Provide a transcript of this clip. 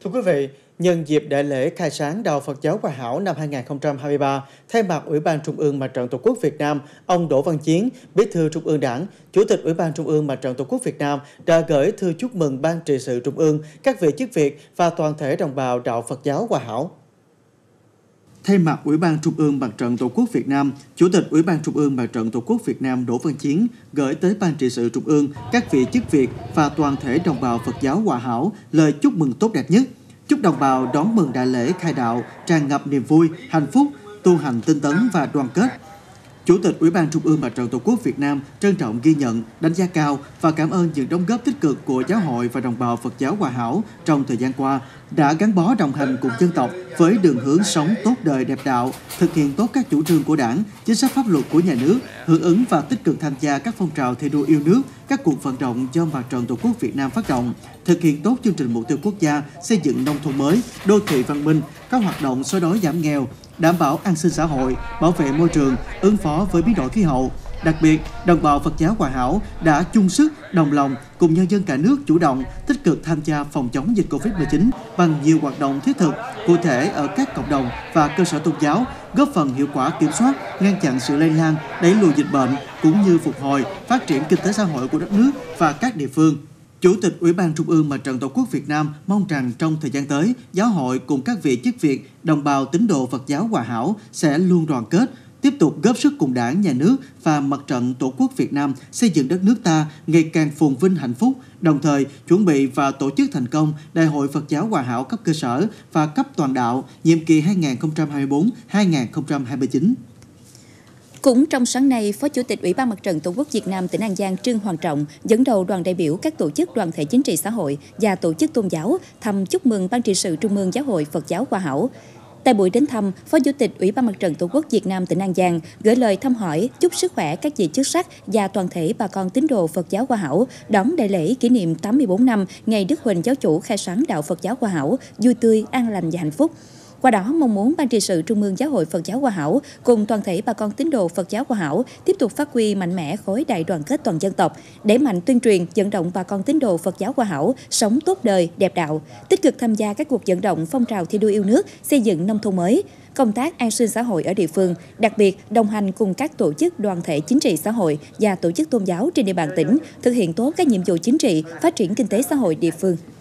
Thưa quý vị, nhân dịp đại lễ khai sáng Đạo Phật giáo Hòa Hảo năm 2023, thay mặt Ủy ban Trung ương Mặt trận Tổ quốc Việt Nam, ông Đỗ Văn Chiến, Bí thư Trung ương Đảng, Chủ tịch Ủy ban Trung ương Mặt trận Tổ quốc Việt Nam đã gửi thư chúc mừng Ban trị sự Trung ương, các vị chức việc và toàn thể đồng bào Đạo Phật giáo Hòa Hảo. Thay mặt Ủy ban Trung ương Mặt trận Tổ quốc Việt Nam, Chủ tịch Ủy ban Trung ương Mặt trận Tổ quốc Việt Nam Đỗ Văn Chiến gửi tới Ban trị sự Trung ương, các vị chức việc và toàn thể đồng bào Phật giáo Hòa Hảo lời chúc mừng tốt đẹp nhất. Chúc đồng bào đón mừng đại lễ khai đạo tràn ngập niềm vui, hạnh phúc, tu hành tinh tấn và đoàn kết. Chủ tịch Ủy ban Trung ương Mặt trận Tổ quốc Việt Nam trân trọng ghi nhận, đánh giá cao và cảm ơn những đóng góp tích cực của giáo hội và đồng bào Phật giáo Hòa Hảo trong thời gian qua đã gắn bó đồng hành cùng dân tộc với đường hướng sống tốt đời đẹp đạo, thực hiện tốt các chủ trương của Đảng, chính sách pháp luật của nhà nước, hưởng ứng và tích cực tham gia các phong trào thi đua yêu nước, các cuộc vận động do Mặt trận Tổ quốc Việt Nam phát động, thực hiện tốt chương trình mục tiêu quốc gia xây dựng nông thôn mới, đô thị văn minh, các hoạt động xóa đói giảm nghèo, đảm bảo an sinh xã hội, bảo vệ môi trường, ứng phó với biến đổi khí hậu. Đặc biệt, đồng bào Phật giáo Hòa Hảo đã chung sức, đồng lòng cùng nhân dân cả nước chủ động, tích cực tham gia phòng chống dịch Covid-19 bằng nhiều hoạt động thiết thực, cụ thể ở các cộng đồng và cơ sở tôn giáo, góp phần hiệu quả kiểm soát, ngăn chặn sự lây lan, đẩy lùi dịch bệnh, cũng như phục hồi, phát triển kinh tế xã hội của đất nước và các địa phương. Chủ tịch Ủy ban Trung ương Mặt trận Tổ quốc Việt Nam mong rằng trong thời gian tới, giáo hội cùng các vị chức việc, đồng bào tín đồ Phật giáo Hòa Hảo sẽ luôn đoàn kết, tiếp tục góp sức cùng Đảng, Nhà nước và Mặt trận Tổ quốc Việt Nam xây dựng đất nước ta ngày càng phồn vinh hạnh phúc, đồng thời chuẩn bị và tổ chức thành công Đại hội Phật giáo Hòa Hảo cấp cơ sở và cấp toàn đạo nhiệm kỳ 2024-2029. Cũng trong sáng nay, Phó Chủ tịch Ủy ban Mặt trận Tổ quốc Việt Nam tỉnh An Giang Trương Hoàng Trọng dẫn đầu đoàn đại biểu các tổ chức đoàn thể chính trị xã hội và tổ chức tôn giáo thăm chúc mừng Ban trị sự Trung ương Giáo hội Phật giáo Hòa Hảo. Tại buổi đến thăm, Phó Chủ tịch Ủy ban Mặt trận Tổ quốc Việt Nam tỉnh An Giang gửi lời thăm hỏi, chúc sức khỏe các vị chức sắc và toàn thể bà con tín đồ Phật giáo Hòa Hảo đón đại lễ kỷ niệm 84 năm ngày Đức Huỳnh Giáo chủ khai sáng Đạo Phật giáo Hòa Hảo vui tươi, an lành và hạnh phúc. Qua đó, mong muốn Ban trị sự Trung ương Giáo hội Phật giáo Hòa Hảo cùng toàn thể bà con tín đồ Phật giáo Hòa Hảo tiếp tục phát huy mạnh mẽ khối đại đoàn kết toàn dân tộc, đẩy mạnh tuyên truyền, vận động bà con tín đồ Phật giáo Hòa Hảo sống tốt đời, đẹp đạo, tích cực tham gia các cuộc vận động phong trào thi đua yêu nước, xây dựng nông thôn mới, công tác an sinh xã hội ở địa phương, đặc biệt đồng hành cùng các tổ chức đoàn thể chính trị xã hội và tổ chức tôn giáo trên địa bàn tỉnh thực hiện tốt các nhiệm vụ chính trị, phát triển kinh tế xã hội địa phương.